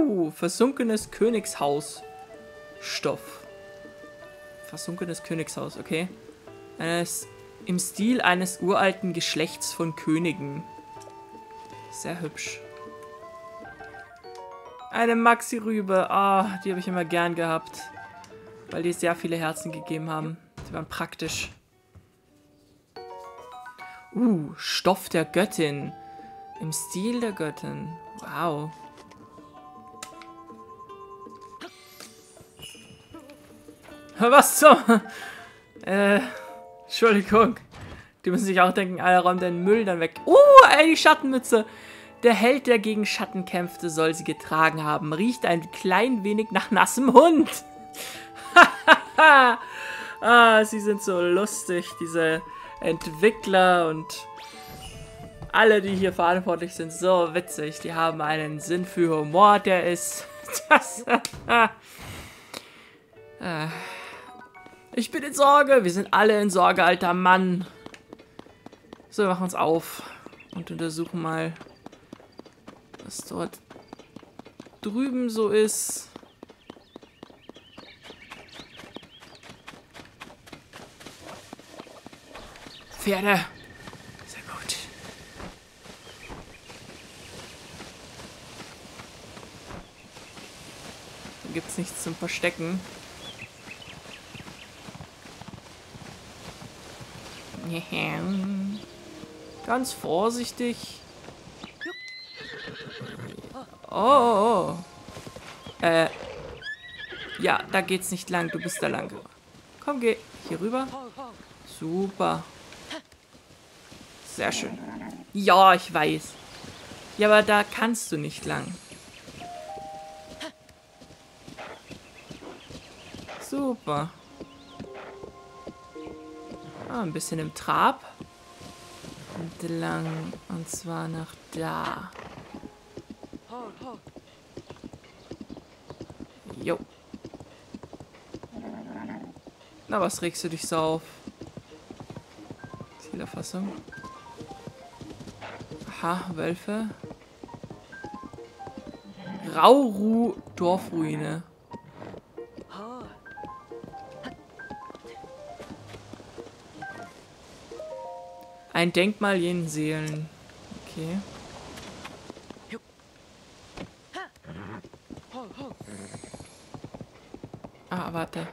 Versunkenes Königshaus. Stoff. Versunkenes Königshaus, okay. Im Stil eines uralten Geschlechts von Königen. Sehr hübsch. Eine Maxi-Rübe. Ah, die habe ich immer gern gehabt. Weil die sehr viele Herzen gegeben haben. Die waren praktisch. Stoff der Göttin. Im Stil der Göttin. Wow. Was so? Entschuldigung. Die müssen sich auch denken, Alter, räumt den Müll dann weg. Die Schattenmütze. Der Held, der gegen Schatten kämpfte, soll sie getragen haben. Riecht ein klein wenig nach nassem Hund. Sie sind so lustig, diese Entwickler und alle, die hier verantwortlich sind, so witzig. Die haben einen Sinn für Humor, der ist... Ich bin in Sorge. Wir sind alle in Sorge, alter Mann. So, wir machen uns auf und untersuchen mal, was dort drüben so ist. Pferde. Sehr gut. Da gibt es nichts zum Verstecken. Ganz vorsichtig. Oh. Ja, da geht's nicht lang. Du bist da lang. Komm, geh hier rüber. Super. Sehr schön. Ja, ich weiß. Ja, aber da kannst du nicht lang. Super. Ein bisschen im Trab. Entlang. Und zwar nach da. Jo. Na, was regst du dich so auf? Zielerfassung. Aha, Wölfe. Rauru Dorfruine. Ein Denkmal jenen Seelen. Okay. Ah, warte.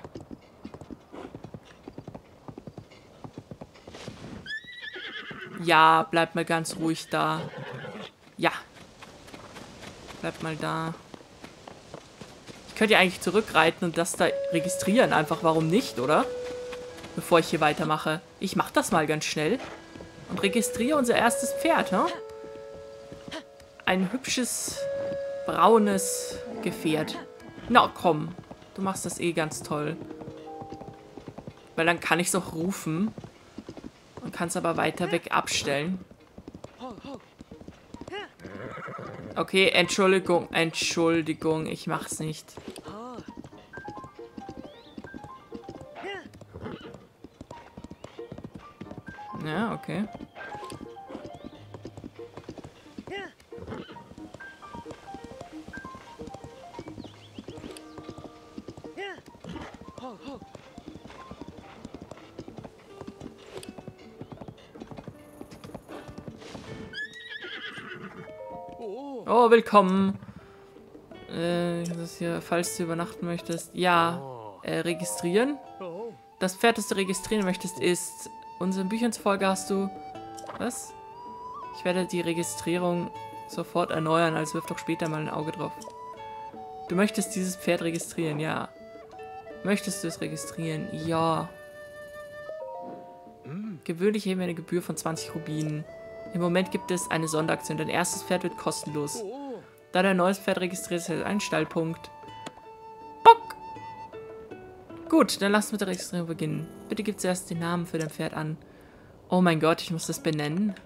Ja, bleib mal ganz ruhig da. Ja. Bleib mal da. Ich könnte ja eigentlich zurückreiten und das da registrieren. Einfach, warum nicht, oder? Bevor ich hier weitermache. Ich mach das mal ganz schnell. Und registriere unser erstes Pferd, ne? Ein hübsches, braunes Gefährt. Na komm, du machst das eh ganz toll. Weil dann kann ich es auch rufen. Und kann es aber weiter weg abstellen. Okay, Entschuldigung, Entschuldigung, ich mach's nicht. Ja, okay. Oh, willkommen. Das ist hier, falls du übernachten möchtest. Ja, registrieren. Das Pferd, das du registrieren möchtest, ist... Unseren Büchern zufolge hast du... Was? Ich werde die Registrierung sofort erneuern, also wirf doch später mal ein Auge drauf. Du möchtest dieses Pferd registrieren, ja. Möchtest du es registrieren? Ja. Gewöhnlich heben wir eine Gebühr von 20 Rubinen. Im Moment gibt es eine Sonderaktion. Dein erstes Pferd wird kostenlos. Da dein neues Pferd registriert ist, ein Stallpunkt. Bock! Gut, dann lass mit der Registrierung beginnen. Bitte gib zuerst den Namen für dein Pferd an. Oh mein Gott, ich muss das benennen.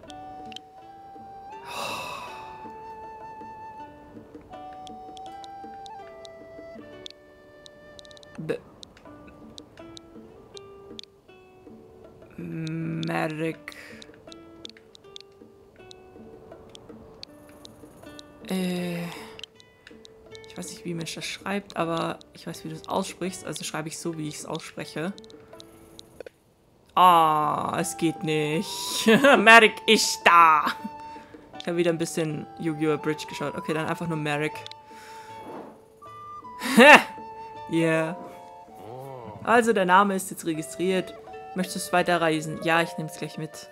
Merrick. Ich weiß nicht, wie Mensch das schreibt, aber ich weiß, wie du es aussprichst. Also schreibe ich so, wie ich es ausspreche. Ah, es geht nicht. Merrick ist da. Ich habe wieder ein bisschen Yu-Gi-Oh! Bridge geschaut. Okay, dann einfach nur Merrick. Yeah. Also, der Name ist jetzt registriert. Möchtest du weiterreisen? Ja, ich nehme es gleich mit.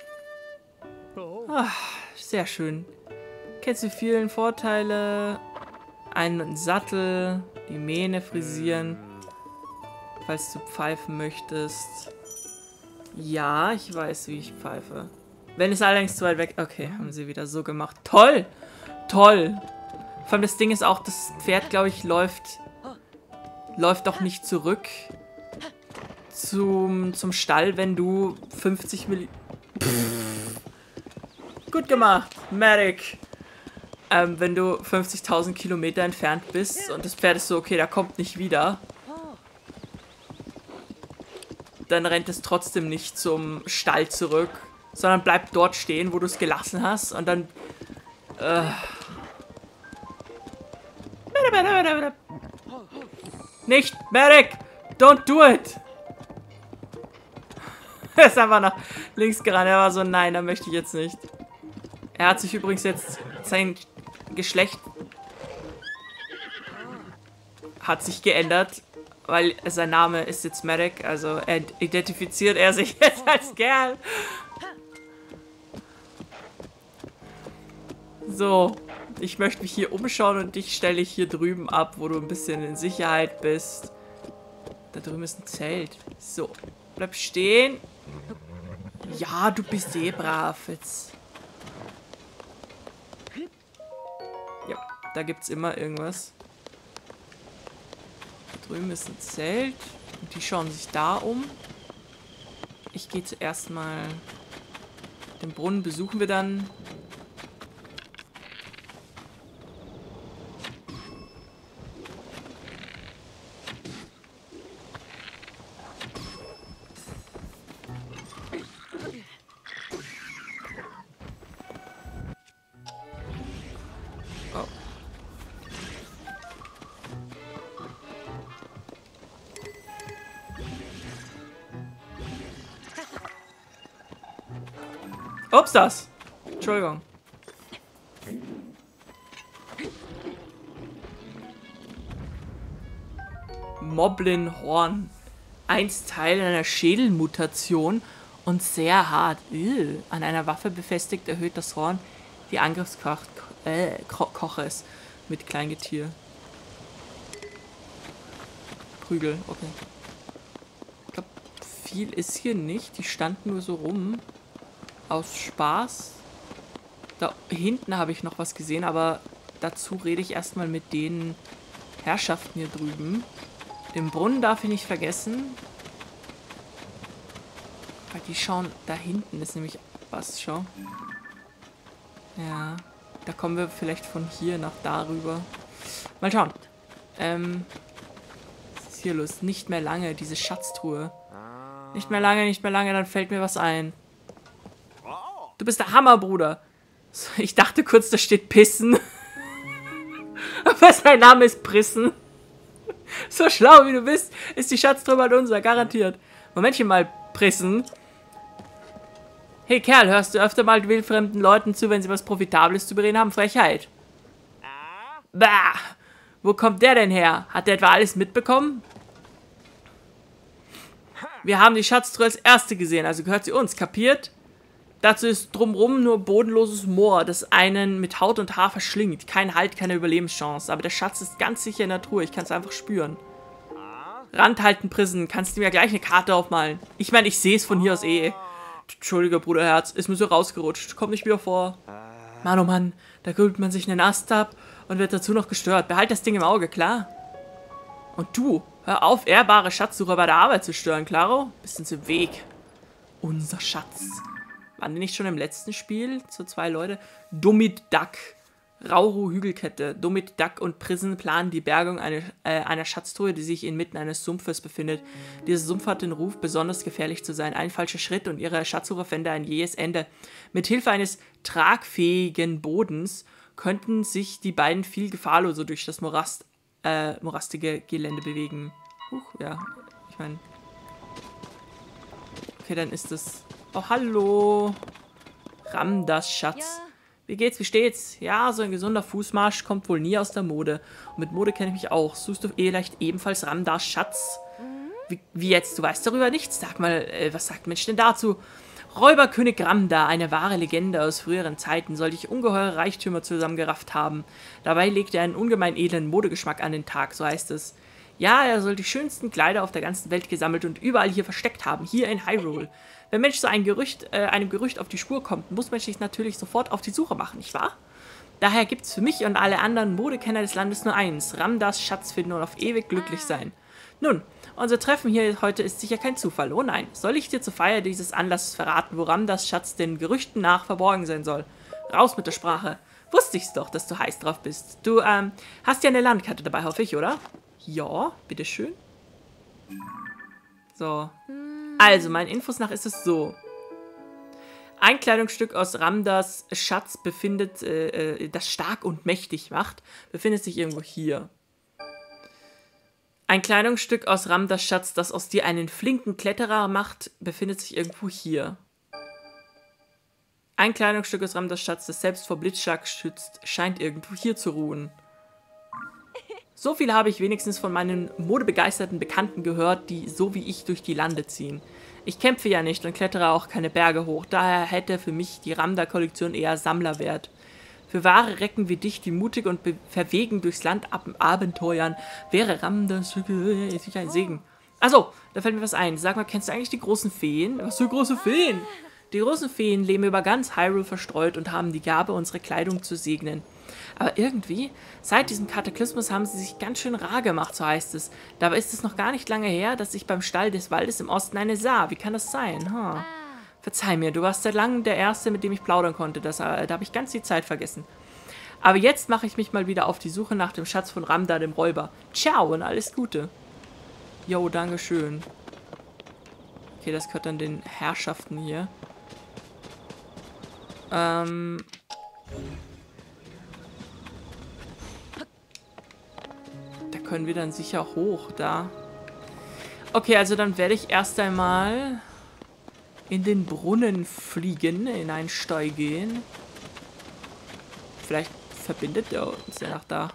Ah, sehr schön. Kennst du vielen Vorteile? Einen Sattel, die Mähne frisieren, falls du pfeifen möchtest. Ja, ich weiß, wie ich pfeife. Wenn es allerdings zu weit weg... Okay, haben sie wieder so gemacht. Toll! Toll! Vor allem das Ding ist auch, das Pferd, glaube ich, läuft doch nicht zurück zum Stall, wenn du 50 Milli... Gut gemacht, Merrick. Wenn du 50.000 Kilometer entfernt bist und das Pferd ist so, okay, da kommt nicht wieder. Dann rennt es trotzdem nicht zum Stall zurück, sondern bleibt dort stehen, wo du es gelassen hast und dann... Nicht, Merrick! Don't do it! Er ist einfach nach links gerannt. Er war so, nein, da möchte ich jetzt nicht. Er hat sich übrigens jetzt... Sein Geschlecht hat sich geändert, weil sein Name ist jetzt Merrick. Also identifiziert er sich jetzt als Kerl. So, ich möchte mich hier umschauen und dich stelle ich hier drüben ab, wo du ein bisschen in Sicherheit bist. Da drüben ist ein Zelt. So, bleib stehen. Ja, du bist eh brav jetzt. Ja, da gibt's immer irgendwas. Da drüben ist ein Zelt. Und die schauen sich da um. Ich gehe zuerst mal... Den Brunnen besuchen wir dann. Ups, das. Entschuldigung. Moblin-Horn. Einst Teil einer Schädelmutation und sehr hart. An einer Waffe befestigt erhöht das Horn die Angriffskraft Koches mit Kleingetier. Prügel, okay. Ich glaube, viel ist hier nicht. Die standen nur so rum. Aus Spaß. Da hinten habe ich noch was gesehen, aber dazu rede ich erstmal mit den Herrschaften hier drüben. Den Brunnen darf ich nicht vergessen. Weil die schauen, da hinten ist nämlich was, schau. Ja, da kommen wir vielleicht von hier nach darüber. Mal schauen. Was ist hier los? Nicht mehr lange, diese Schatztruhe. Nicht mehr lange, dann fällt mir was ein. Du bist der Hammer, Bruder. Ich dachte kurz, da steht Pissen. Aber sein Name ist Prissen. So schlau wie du bist, ist die Schatztruhe bald unser, garantiert. Momentchen mal, Prissen. Hey Kerl, hörst du öfter mal wildfremden Leuten zu, wenn sie was Profitables zu bereden haben? Frechheit. Bah! Wo kommt der denn her? Hat der etwa alles mitbekommen? Wir haben die Schatztruhe als erste gesehen, also gehört sie uns, kapiert? Dazu ist drumrum nur bodenloses Moor, das einen mit Haut und Haar verschlingt. Kein Halt, keine Überlebenschance. Aber der Schatz ist ganz sicher in der Truhe. Ich kann es einfach spüren. Rand halten, Prison. Kannst du mir gleich eine Karte aufmalen? Ich meine, ich sehe es von hier aus eh. Entschuldige, Bruderherz. Ist mir so rausgerutscht. Kommt nicht wieder vor. Mann, oh Mann. Da grübelt man sich einen Ast ab und wird dazu noch gestört. Behalt das Ding im Auge, klar? Und du, hör auf, ehrbare Schatzsucher bei der Arbeit zu stören, klaro? Bist uns im Weg. Unser Schatz. Waren die nicht schon im letzten Spiel? So 2 Leute. Dumit Duck. Rauru Hügelkette. Dumit Duck und Prison planen die Bergung einer Schatztruhe, die sich inmitten eines Sumpfes befindet. Dieser Sumpf hat den Ruf, besonders gefährlich zu sein. Ein falscher Schritt und ihre Schatzsuche fände ein jähes Ende. Mit Hilfe eines tragfähigen Bodens könnten sich die beiden viel gefahrloser durch das morastige Gelände bewegen. Ja, ich meine... Okay, dann ist es... Oh, hallo. Ramdas Schatz. Wie geht's, wie steht's? Ja, so ein gesunder Fußmarsch kommt wohl nie aus der Mode. Und mit Mode kenne ich mich auch. Suchst du vielleicht ebenfalls Ramdas Schatz? Wie jetzt? Du weißt darüber nichts? Sag mal, was sagt Mensch denn dazu? Räuberkönig Ramda, eine wahre Legende aus früheren Zeiten, soll dich ungeheure Reichtümer zusammengerafft haben. Dabei legt er einen ungemein edlen Modegeschmack an den Tag, so heißt es. Ja, er soll die schönsten Kleider auf der ganzen Welt gesammelt und überall hier versteckt haben, hier in Hyrule. Wenn Mensch so einem Gerücht auf die Spur kommt, muss Mensch sich natürlich sofort auf die Suche machen, nicht wahr? Daher gibt's für mich und alle anderen Modekenner des Landes nur eins: Ramdas Schatz finden und auf ewig glücklich sein. Nun, unser Treffen hier heute ist sicher kein Zufall. Oh nein, soll ich dir zur Feier dieses Anlasses verraten, wo Ramdas Schatz den Gerüchten nach verborgen sein soll? Raus mit der Sprache. Wusste ich's doch, dass du heiß drauf bist. Du, hast ja eine Landkarte dabei, hoffe ich, oder? Ja, bitteschön. So. Also, meinen Infos nach ist es so. Ein Kleidungsstück aus Ramdas Schatz befindet, das stark und mächtig macht, befindet sich irgendwo hier. Ein Kleidungsstück aus Ramdas Schatz, das aus dir einen flinken Kletterer macht, befindet sich irgendwo hier. Ein Kleidungsstück aus Ramdas Schatz, das selbst vor Blitzschlag schützt, scheint irgendwo hier zu ruhen. So viel habe ich wenigstens von meinen modebegeisterten Bekannten gehört, die so wie ich durch die Lande ziehen. Ich kämpfe ja nicht und klettere auch keine Berge hoch, daher hätte für mich die Ramda-Kollektion eher Sammlerwert. Für wahre Recken wie dich, die mutig und verwegen durchs Land abenteuern, wäre Ramda sicher ein Segen. Achso, da fällt mir was ein. Sag mal, kennst du eigentlich die großen Feen? Was für große Feen? Die großen Feen leben über ganz Hyrule verstreut und haben die Gabe, unsere Kleidung zu segnen. Aber irgendwie, seit diesem Kataklysmus haben sie sich ganz schön rar gemacht, so heißt es. Dabei ist es noch gar nicht lange her, dass ich beim Stall des Waldes im Osten eine sah. Wie kann das sein? Verzeih mir, du warst seit langem der Erste, mit dem ich plaudern konnte. Da habe ich ganz die Zeit vergessen. Aber jetzt mache ich mich mal wieder auf die Suche nach dem Schatz von Ramda, dem Räuber. Ciao und alles Gute. Jo, dankeschön. Okay, das gehört dann den Herrschaften hier. Da können wir dann sicher hoch, da. Okay, also dann werde ich erst einmal in den Brunnen fliegen, in einen Stall gehen. Vielleicht verbindet er uns ja nach da.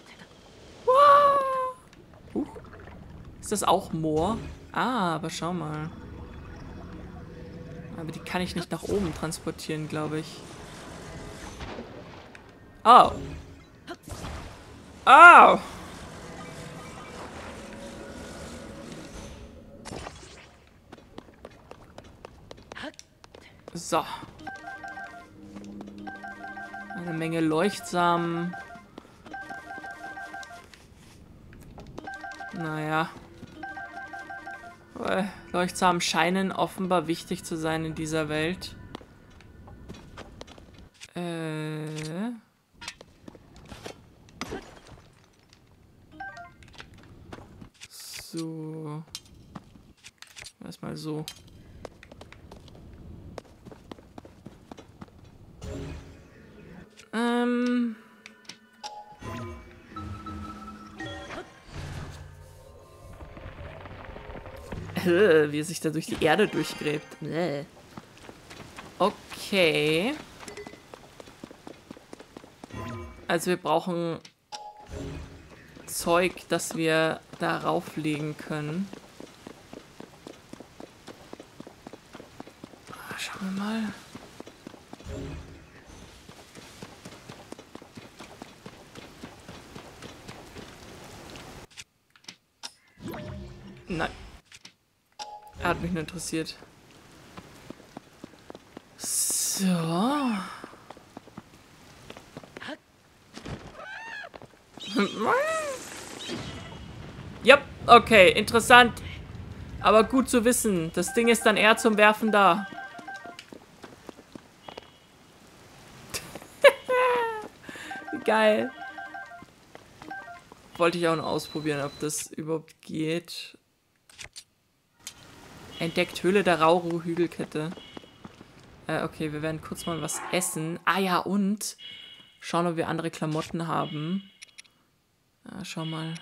Ist das auch Moor? Ah, aber schau mal. Aber die kann ich nicht nach oben transportieren, glaube ich. Oh. Oh. So. Eine Menge Leuchtsamen. Naja. Leuchtsamen scheinen offenbar wichtig zu sein in dieser Welt. So. Erstmal so. Wie er sich da durch die Erde durchgräbt. Okay. Also wir brauchen Zeug, das wir da rauflegen können. Schauen wir mal. Nein. Hat mich nur interessiert. So. Ja, okay, interessant. Aber gut zu wissen. Das Ding ist dann eher zum Werfen da. Geil. Wollte ich auch noch ausprobieren, ob das überhaupt geht. Entdeckt Höhle der Rauru-Hügelkette. Okay, wir werden kurz mal was essen. Ah ja, und Schauen, ob wir andere Klamotten haben. Ja, schau mal.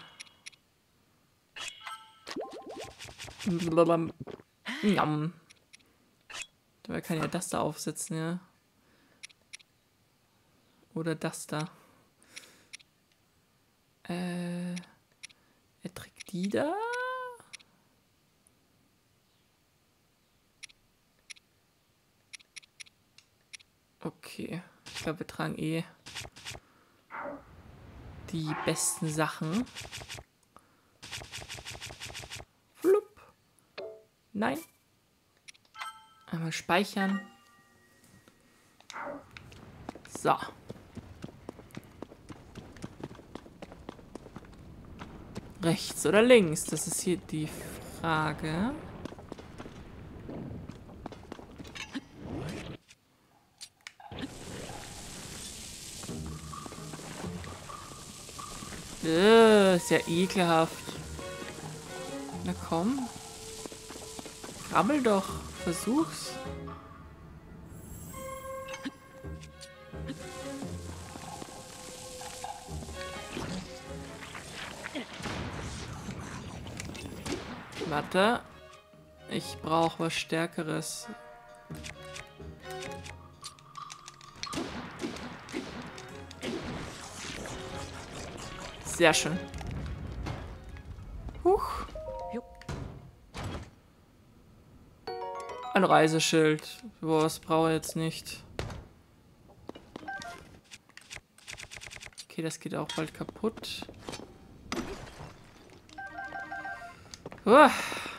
Jam. Dabei kann ja das da aufsetzen, ja. Oder das da. Er trägt die da. Okay. Ich glaube, wir tragen eh die besten Sachen. Flupp. Nein. Einmal speichern. So. Rechts oder links? Das ist hier die Frage. Ist ja ekelhaft. Na komm. Krabbel doch. Versuch's. Warte. Ich brauche was Stärkeres. Sehr schön. Huch. Ein Reiseschild. Boah, das brauche ich jetzt nicht. Okay, das geht auch bald kaputt. Uah.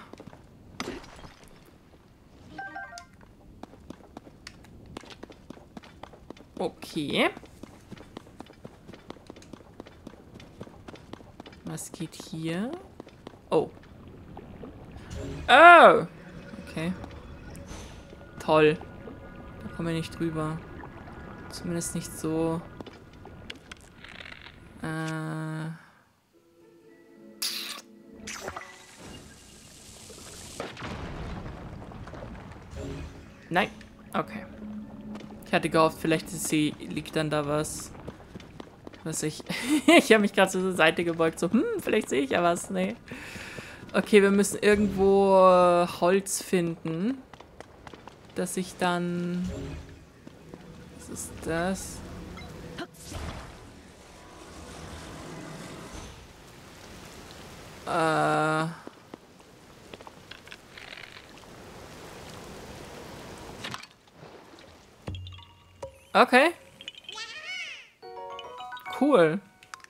Okay. Was geht hier? Oh. Oh! Okay. Toll. Da kommen wir nicht drüber. Zumindest nicht so. Nein. Okay. Ich hatte gehofft, vielleicht liegt dann da was. Was ich... ich habe mich gerade zur Seite gebeugt. So, vielleicht sehe ich ja was. Nee. Okay, wir müssen irgendwo Holz finden. Dass ich dann... Was ist das? Okay. Cool.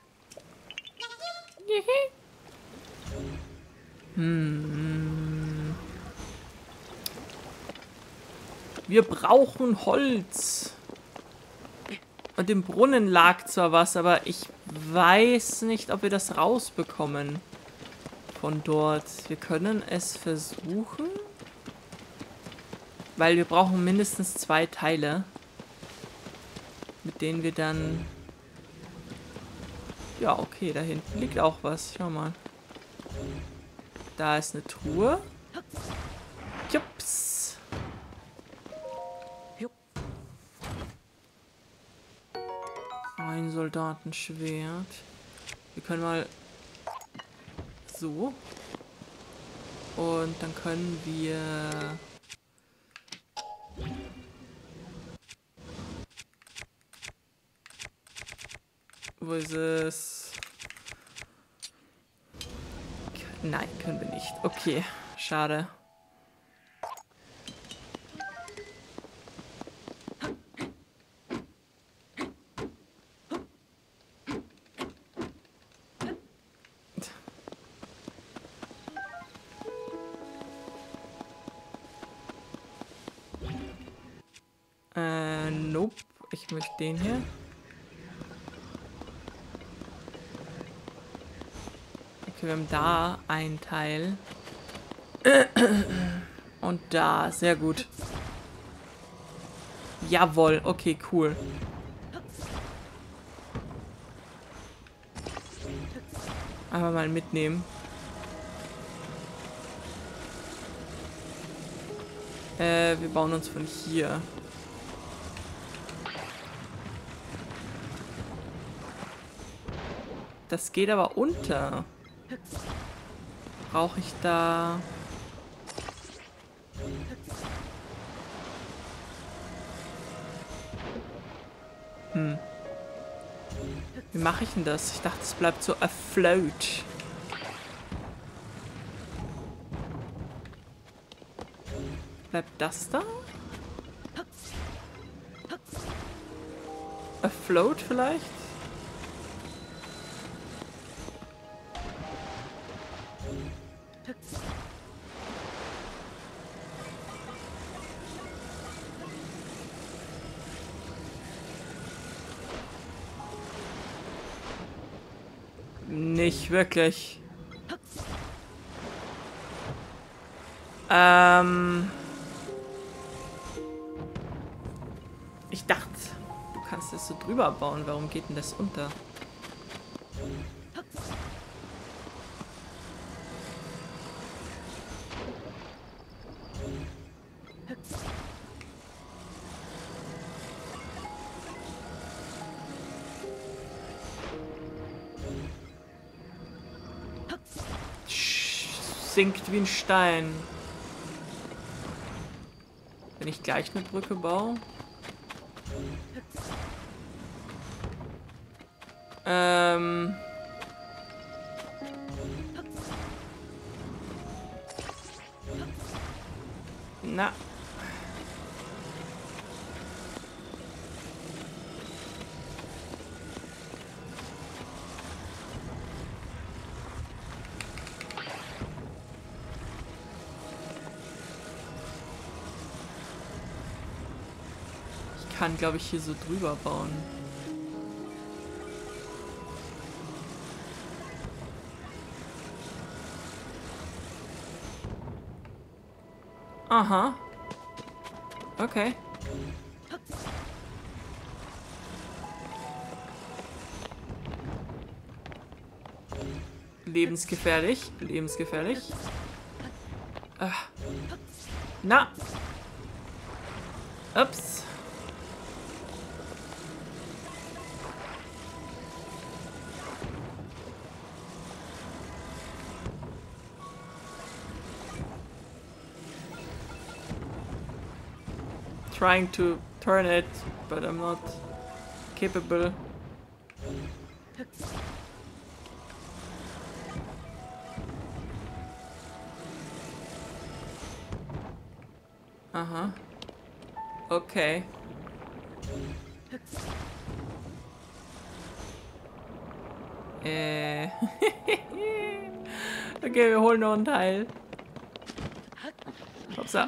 Wir brauchen Holz. Und im Brunnen lag zwar was, aber ich weiß nicht, ob wir das rausbekommen. Von dort. Wir können es versuchen. Weil wir brauchen mindestens 2 Teile. Mit denen wir dann... Ja, okay, da hinten liegt auch was. Schau mal. Da ist eine Truhe. Jups. Ein Soldatenschwert. Wir können mal... So. Und dann können wir... Wo ist es? Nein, können wir nicht. Okay, schade. Nope. Ich möchte den hier. Okay, wir haben da ein Teil. Und da. Sehr gut. Jawohl. Okay, cool. Einfach mal mitnehmen. Wir bauen uns von hier. Das geht aber unter. Brauche ich da... Wie mache ich denn das? Ich dachte, es bleibt so afloat. Bleibt das da? Afloat vielleicht? Nicht wirklich. Ich dachte, du kannst das so drüber bauen. Warum geht denn das unter? Sinkt wie ein Stein. Wenn ich gleich eine Brücke baue. Na. Ich kann, glaube ich, hier so drüber bauen. Aha. Okay. Lebensgefährlich. Lebensgefährlich. Na. Ups. Trying to turn it, but I'm not capable. Aha. Okay. Okay, wir holen noch ein Teil. Upsa.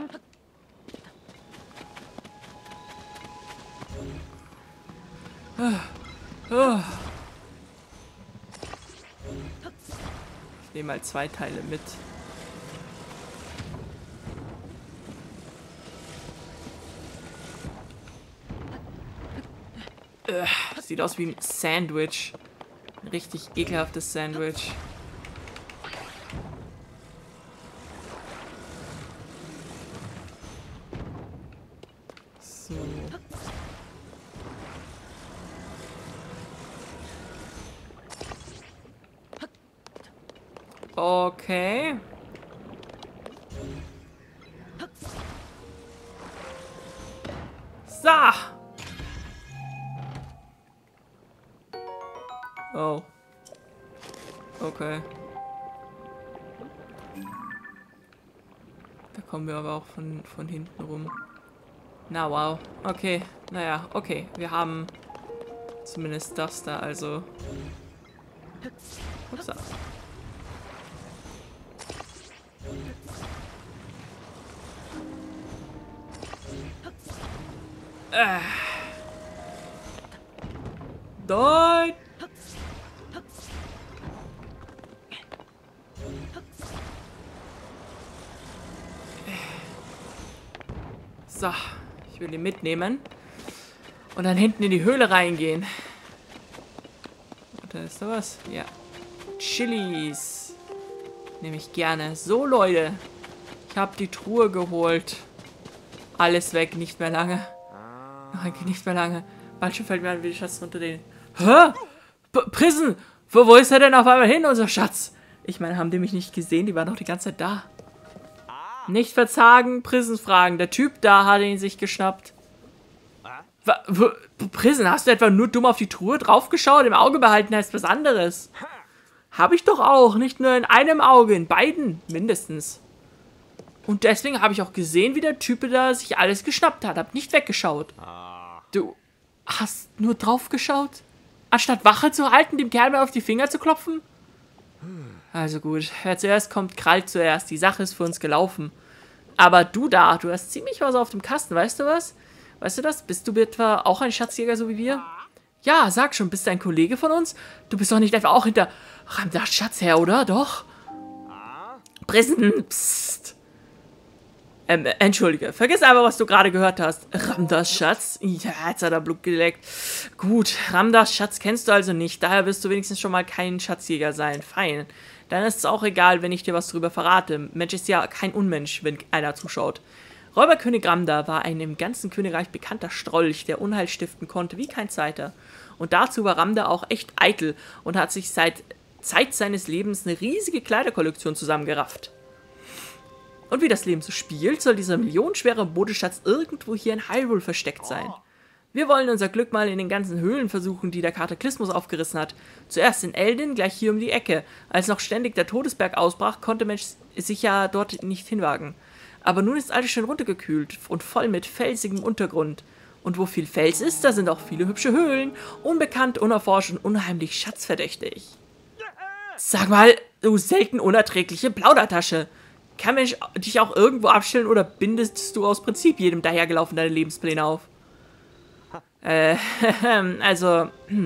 Ich nehme mal 2 Teile mit. Sieht aus wie ein Sandwich. Ein richtig ekelhaftes Sandwich. So. Okay. So. Oh. Okay. Da kommen wir aber auch von hinten rum. Na wow. Okay. Naja, okay. Wir haben zumindest das da, also. Upsa. Nein! So, ich will ihn mitnehmen. Und dann hinten in die Höhle reingehen. Und da ist da was? Ja. Chilis. Nehme ich gerne. So, Leute. Ich habe die Truhe geholt. Alles weg, nicht mehr lange. Nein, nicht mehr lange. Bald schon fällt mir an, wie die Schatz unter den... Hä? Prison! Wo ist er denn auf einmal hin, unser Schatz? Ich meine, haben die mich nicht gesehen? Die waren doch die ganze Zeit da. Nicht verzagen, Prison fragen. Der Typ da hat ihn sich geschnappt. Prison, hast du etwa nur dumm auf die Truhe draufgeschaut? Im Auge behalten heißt was anderes. Habe ich doch auch. Nicht nur in einem Auge, in beiden mindestens. Und deswegen habe ich auch gesehen, wie der Typ da sich alles geschnappt hat. Hab nicht weggeschaut. Du hast nur drauf geschaut? Anstatt Wache zu halten, dem Kerl mal auf die Finger zu klopfen? Also gut, wer zuerst kommt, krallt zuerst. Die Sache ist für uns gelaufen. Aber du da, du hast ziemlich was auf dem Kasten, weißt du was? Weißt du das? Bist du etwa auch ein Schatzjäger, so wie wir? Ja, sag schon, bist du ein Kollege von uns? Du bist doch nicht etwa auch hinter Ramdas Schatz her, oder? Doch? Prison, psst. Entschuldige, vergiss einfach, was du gerade gehört hast. Ramdas Schatz? Ja, jetzt hat er Blut geleckt. Gut, Ramdas Schatz kennst du also nicht, daher wirst du wenigstens schon mal kein Schatzjäger sein. Fein. Dann ist es auch egal, wenn ich dir was drüber verrate. Mensch ist ja kein Unmensch, wenn einer zuschaut. Räuberkönig Ramda war ein im ganzen Königreich bekannter Strolch, der Unheil stiften konnte wie kein zweiter. Und dazu war Ramda auch echt eitel und hat sich seit Zeit seines Lebens eine riesige Kleiderkollektion zusammengerafft. Und wie das Leben so spielt, soll dieser millionenschwere Bodeschatz irgendwo hier in Hyrule versteckt sein. Wir wollen unser Glück mal in den ganzen Höhlen versuchen, die der Kataklysmus aufgerissen hat. Zuerst in Eldin, gleich hier um die Ecke. Als noch ständig der Todesberg ausbrach, konnte Mensch sich ja dort nicht hinwagen. Aber nun ist alles schön runtergekühlt und voll mit felsigem Untergrund. Und wo viel Fels ist, da sind auch viele hübsche Höhlen. Unbekannt, unerforscht und unheimlich schatzverdächtig. Sag mal, du selten unerträgliche Plaudertasche. Kann Mensch dich auch irgendwo abstellen oder bindest du aus Prinzip jedem dahergelaufen deine Lebenspläne auf? Also,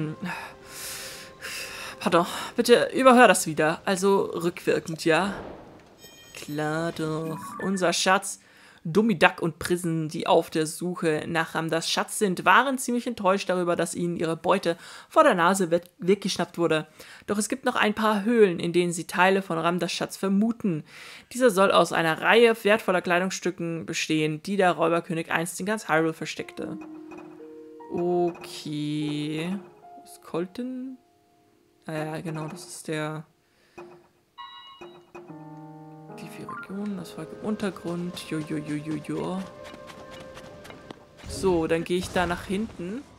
pardon, bitte überhör das wieder. Also rückwirkend, ja? Klar doch. Unser Schatz, Dummiduck und Prison, die auf der Suche nach Ramdas Schatz sind, waren ziemlich enttäuscht darüber, dass ihnen ihre Beute vor der Nase weggeschnappt wurde. Doch es gibt noch ein paar Höhlen, in denen sie Teile von Ramdas Schatz vermuten. Dieser soll aus einer Reihe wertvoller Kleidungsstücken bestehen, die der Räuberkönig einst in ganz Hyrule versteckte. Okay. Ist Colton? Ah ja, genau, das ist der... Die 4 Regionen, das Volk im Untergrund. Jo. So, dann gehe ich da nach hinten.